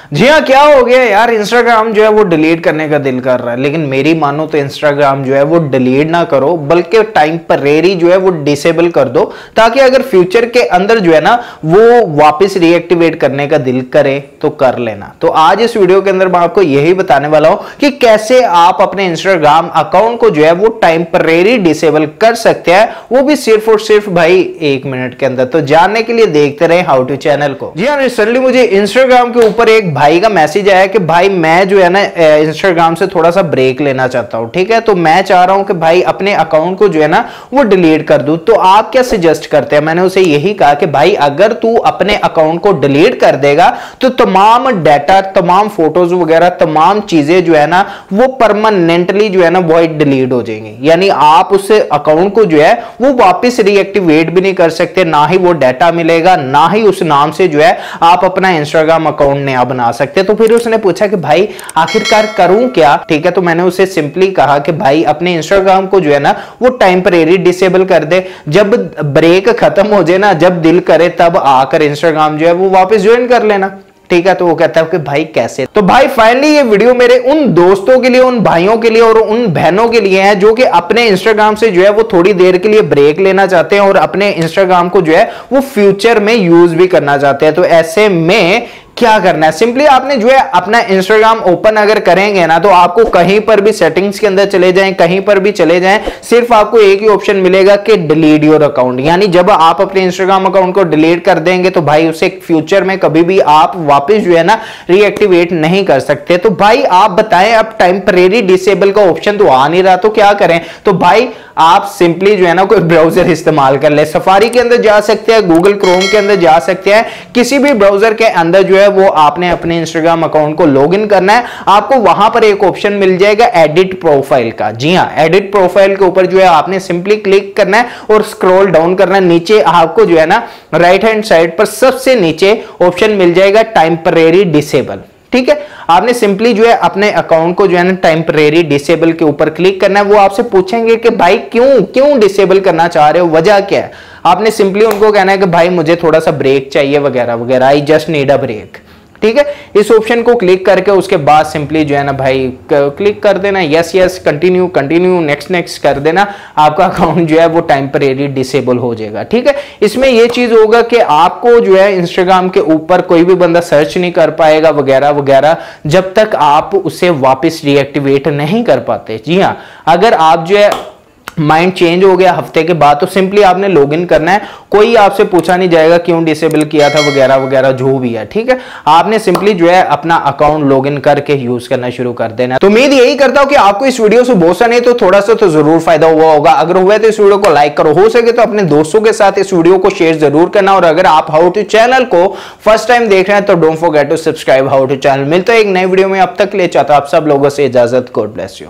जी हाँ, क्या हो गया यार, इंस्टाग्राम जो है वो डिलीट करने का दिल कर रहा है, लेकिन मेरी मानो तो इंस्टाग्राम जो है वो डिलीट ना करो, बल्कि टेम्परेरी जो है वो डिसेबल कर दो, ताकि अगर फ्यूचर के अंदर जो है ना वो वापस रीएक्टिवेट करने का दिल करे तो कर लेना। तो आज इस वीडियो के अंदर मैं आपको यही बताने वाला हूं कि कैसे आप अपने इंस्टाग्राम अकाउंट को जो है वो टेम्परेरी डिसेबल कर सकते हैं, वो भी सिर्फ और सिर्फ भाई 1 मिनट के अंदर। तो जानने के लिए देखते रहे हाउ टू चैनल को। जी हाँ, रिसेंटली मुझे इंस्टाग्राम के ऊपर एक भाई का मैसेज आया कि भाई मैं जो है ना इंस्टाग्राम से थोड़ा सा ब्रेक लेना चाहता हूं, ठीक है, तो मैं चाह रहा हूं कि भाई अपने अकाउंट को जो है ना वो डिलीट कर दूं, तो आप क्या सजेस्ट करते हैं। मैंने उसे यही कहा कि भाई अगर तू अपने अकाउंट को डिलीट कर देगा तो तमाम डाटा, तमाम फोटोज वगैरह, तमाम चीजें जो है ना वो परमानेंटली जो है ना वो डिलीट हो जाएंगी, यानी आप उस अकाउंट को जो है वो वापस रीएक्टिवेट भी नहीं कर सकते, ना ही वो डाटा मिलेगा, ना ही उस नाम से जो है आप अपना इंस्टाग्राम अकाउंट नया बना सकते। तो फिर उसने पूछा कि भाई आखिरकार करूं क्या, ठीक है, तो मैंने उसे सिंपली कहा कि भाई अपने इंस्टाग्राम को जो है ना वो टेम्परेरी डिसेबल कर दे, जब ब्रेक खत्म हो जाए ना, जब दिल करे तब आकर इंस्टाग्राम जो है वो वापस ज्वाइन कर लेना, ठीक है। तो वो कहता है कि भाई कैसे। तो भाई फाइनली ये वीडियो मेरे उन दोस्तों के लिए, उन भाइयों के लिए और उन बहनों के लिए है जो कि अपने इंस्टाग्राम से जो है वो थोड़ी देर के लिए ब्रेक लेना चाहते हैं और अपने इंस्टाग्राम को जो है वो फ्यूचर में यूज भी करना चाहते हैं। तो ऐसे में क्या करना है, सिंपली आपने जो है अपना इंस्टाग्राम ओपन अगर करेंगे ना तो आपको कहीं पर भी सेटिंग्स के अंदर चले जाएं, कहीं पर भी चले जाएं, सिर्फ आपको एक ही ऑप्शन मिलेगा कि डिलीट योर अकाउंट, यानी जब आप अपने इंस्टाग्राम अकाउंट को डिलीट कर देंगे तो भाई उसे फ्यूचर में कभी भी आप वापस जो है ना रीएक्टिवेट नहीं कर सकते। तो भाई आप बताएं, अब टेम्परेरी डिसेबल का ऑप्शन तो आ नहीं रहा, तो क्या करें। तो भाई आप सिंपली जो है ना कोई ब्राउजर इस्तेमाल कर ले, सफारी के अंदर जा सकते हैं, गूगल क्रोम के अंदर जा सकते हैं, किसी भी ब्राउजर के अंदर जो है वो आपने अपने इंस्टाग्राम अकाउंट को लॉगिन करना है। आपको वहां पर एक ऑप्शन मिल जाएगा एडिट प्रोफाइल का। जी हां, एडिट प्रोफाइल के ऊपर जो है आपने सिंपली क्लिक करना है और स्क्रॉल डाउन करना है। नीचे आपको जो है ना राइट हैंड साइड पर सबसे नीचे ऑप्शन मिल जाएगा टेम्परेरी डिसेबल, ठीक है। आपने सिंपली जो है अपने अकाउंट को जो है ना टेम्परेरी डिसेबल के ऊपर क्लिक करना है। वो आपसे पूछेंगे कि भाई क्यों डिसेबल करना चाह रहे हो, वजह क्या है। आपने सिंपली उनको कहना है कि भाई मुझे थोड़ा सा ब्रेक चाहिए वगैरह वगैरह, I just need a break, ठीक है। इस ऑप्शन को क्लिक करके उसके बाद सिंपली जो है ना भाई क्लिक कर देना, yes yes, continue continue, next next कर देना, आपका अकाउंट जो है वो टेम्परेरी डिसेबल हो जाएगा, ठीक है। इसमें ये चीज होगा कि आपको जो है इंस्टाग्राम के ऊपर कोई भी बंदा सर्च नहीं कर पाएगा वगैरह वगैरह, जब तक आप उसे वापस रीएक्टिवेट नहीं कर पाते। जी हाँ, अगर आप जो है माइंड चेंज हो गया हफ्ते के बाद तो सिंपली आपने लॉगिन करना है, कोई आपसे पूछा नहीं जाएगा क्यों डिसेबल किया था वगैरह वगैरह जो भी है, ठीक है। आपने सिंपली जो है अपना अकाउंट लॉगिन करके यूज करना शुरू कर देना। तो उम्मीद यही करता हूं कि आपको इस वीडियो से बहुत सा नहीं तो थोड़ा सा तो जरूर फायदा हुआ होगा। अगर हुआ तो इस वीडियो को लाइक करो, हो सके तो अपने दोस्तों के साथ इस वीडियो को शेयर जरूर करना, और अगर आप हाउ टू चैनल को फर्स्ट टाइम देख रहे हैं तो don't forget to subscribe how to channel. मिलता है एक नई वीडियो में, अब तक ले चाहता आप सब लोगों से इजाजत, गॉड ब्लेस यू।